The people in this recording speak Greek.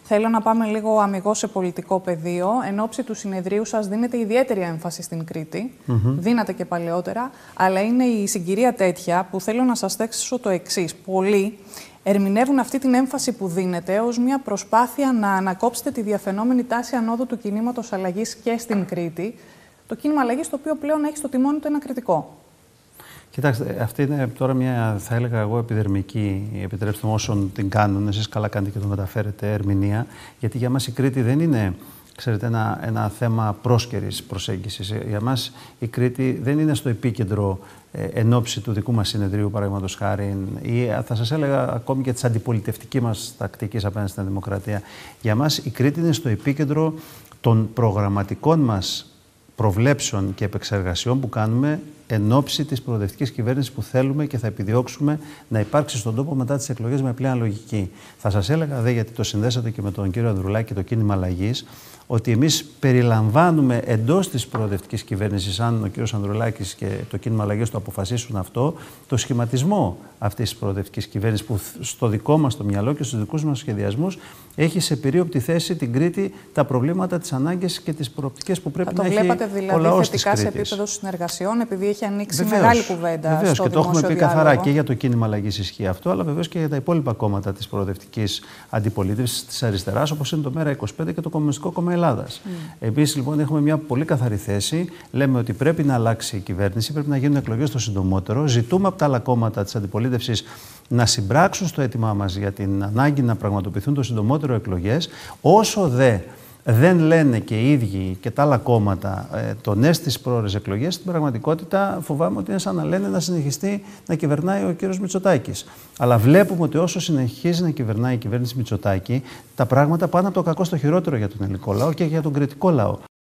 Θέλω να πάμε λίγο αμιγώς σε πολιτικό πεδίο. Εν ώψη του συνεδρίου σας δίνεται ιδιαίτερη έμφαση στην Κρήτη. Δίνατε και παλαιότερα. Αλλά είναι η συγκυρία τέτοια που θέλω να σας θέσω το εξής. Πολλοί ερμηνεύουν αυτή την έμφαση που δίνεται ως μια προσπάθεια να ανακόψετε τη διαφαινόμενη τάση ανόδου του κινήματος αλλαγής και στην Κρήτη. Το κίνημα αλλαγής, το οποίο πλέον έχει στο τιμόνι του ένα κριτικό. Κοιτάξτε, αυτή είναι τώρα μια, θα έλεγα εγώ, επιδερμική, επιτρέψτε μου, όσων την κάνουν, εσείς καλά κάνετε και το μεταφέρετε, ερμηνεία, γιατί για μας η Κρήτη δεν είναι, ξέρετε, ένα θέμα πρόσκαιρης προσέγγισης. Για μας η Κρήτη δεν είναι στο επίκεντρο εν ώψη του δικού μας συνεδρίου, παραδείγματος χάρη, ή θα σας έλεγα ακόμη και της αντιπολιτευτικής μας τακτικής απέναντι στην δημοκρατία. Για μας η Κρήτη είναι στο επίκεντρο των προγραμματικών μας προβλέψεων και επεξεργασιών που κάνουμε εν ώψη της προοδευτικής κυβέρνησης που θέλουμε και θα επιδιώξουμε να υπάρξει στον τόπο μετά τις εκλογές με πλέον λογική. Θα σας έλεγα, γιατί το συνδέσατε και με τον κύριο Ανδρουλάκη και το κίνημα αλλαγής, ότι εμείς περιλαμβάνουμε εντός της προοδευτικής κυβέρνησης, αν ο κύριος Ανδρουλάκης και το κίνημα αλλαγής το αποφασίσουν αυτό, το σχηματισμό αυτής της προοδευτικής κυβέρνησης που στο δικό μας το μυαλό και στους δικούς μας σχεδιασμούς έχει σε περίοπτη θέση την Κρήτη, τα προβλήματα, τις ανάγκες και τις προοπτικές που πρέπει να έχει ο λαός της Κρήτης. Το βλέπατε δηλαδή θετικά σε επίπεδο συνεργασιών, επειδή έχει ανοίξει μεγάλη κουβέντα. Βεβαίως, στο και το έχουμε πει διάλογο. καθαρά και για το κίνημα αλλαγής ισχύει αυτό, αλλά βεβαίως και για τα υπόλοιπα κόμματα της προοδευτικής αντιπολίτευσης της αριστεράς, όπως είναι το ΜΕΡΑ25 και το Κομμουνιστικό Κόμμα Ελλάδας. Εμείς λοιπόν έχουμε μια πολύ καθαρή θέση. Λέμε ότι πρέπει να αλλάξει η κυβέρνηση, πρέπει να γίνουν εκλογές το συντομότερο. Ζητούμε από τα άλλα κόμματα της αντιπολίτευσης να συμπράξουν στο αίτημά μας για την ανάγκη να πραγματοποιηθούν το συντομότερο εκλογές. Όσο δεν λένε και οι ίδιοι και τα άλλα κόμματα το ναι στις πρόορες εκλογές, στην πραγματικότητα φοβάμαι ότι είναι σαν να λένε να συνεχιστεί να κυβερνάει ο κύριος Μητσοτάκης. Αλλά βλέπουμε ότι όσο συνεχίζει να κυβερνάει η κυβέρνηση Μητσοτάκη, τα πράγματα πάνε από το κακό στο χειρότερο για τον ελληνικό λαό και για τον κριτικό λαό.